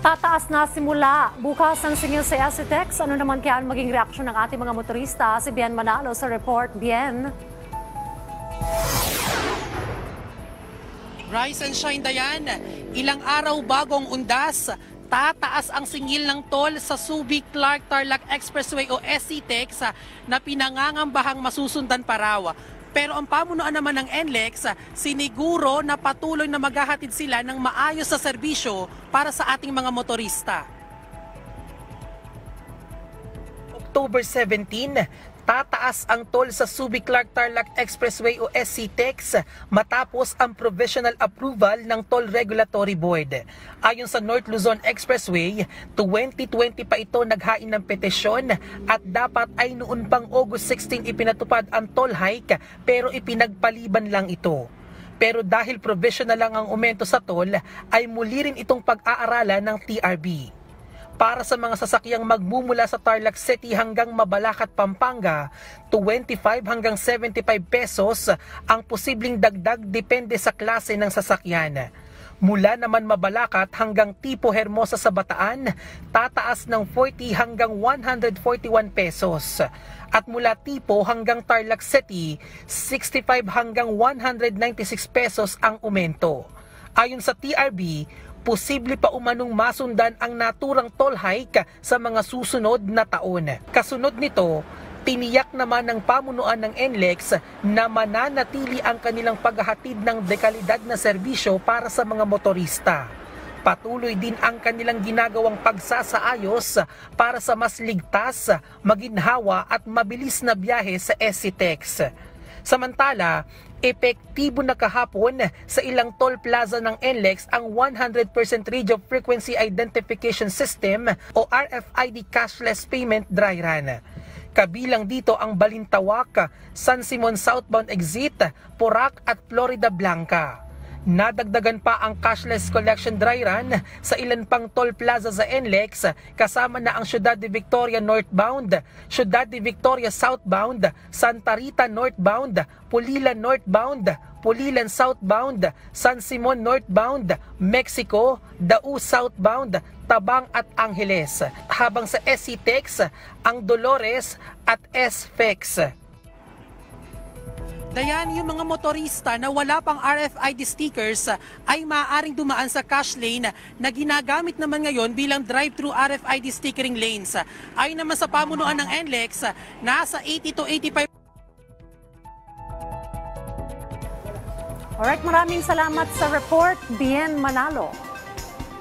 Tataas na simula bukas ang singil sa SCTEX. Ano naman kaya ang maging reaksyon ng ating mga motorista? Si Bien Manalo sa report. Bien. Rise and shine, Dayan. Ilang araw bagong undas, tataas ang singil ng toll sa Subic-Clark-Tarlac Expressway o SCTEX na pinangangambahang masusundan pa raw. Pero ang pamunuan naman ng NLEX, siniguro na patuloy na maghahatid sila ng maayos sa serbisyo para sa ating mga motorista. October 17, tataas ang toll sa Subic-Clark-Tarlac Expressway o SCTEX matapos ang provisional approval ng Toll Regulatory Board. Ayon sa North Luzon Expressway, 2020 pa ito naghain ng petisyon at dapat ay noon pang August 16 ipinatupad ang toll hike pero ipinagpaliban lang ito. Pero dahil provisional lang ang aumento sa toll ay muli rin itong pag-aaralan ng TRB. Para sa mga sasakyang magmumula sa Tarlac City hanggang Mabalacat, Pampanga, 25 hanggang 75 pesos ang posibleng dagdag depende sa klase ng sasakyan. Mula naman Mabalacat hanggang Tipo Hermosa sa Bataan, tataas ng 40 hanggang 141 pesos. At mula Tipo hanggang Tarlac City, 65 hanggang 196 pesos ang aumento. Ayon sa TRB, posible pa umanong masundan ang naturang toll hike sa mga susunod na taon. Kasunod nito, tiniyak naman ng pamunuan ng NLEX na mananatili ang kanilang paghahatid ng dekalidad na serbisyo para sa mga motorista. Patuloy din ang kanilang ginagawang pagsasaayos para sa mas ligtas, maginhawa at mabilis na biyahe sa SCTEX. Samantala, epektibo na kahapon sa ilang toll plaza ng NLEX ang 100% Radio Frequency Identification System o RFID cashless payment dry run. Kabilang dito ang Balintawak, San Simon Southbound Exit, Porac at Florida Blanca. Nadagdagan pa ang cashless collection dry run sa ilan pang toll plaza sa NLEX kasama na ang Ciudad de Victoria northbound, Ciudad de Victoria southbound, Santa Rita northbound, Pulilan northbound, Pulilan southbound, San Simon northbound, Mexico, Dau southbound, Tabang at Angeles. Habang sa SCTEX, ang Dolores at SFEX. Dayan, yung mga motorista na wala pang RFID stickers ay maaaring dumaan sa cash lane na ginagamit naman ngayon bilang drive-thru RFID stickering lanes. Ayon naman sa pamunuan ng NLEX, nasa 80 to 85. Alright, maraming salamat sa report, Bien Manalo.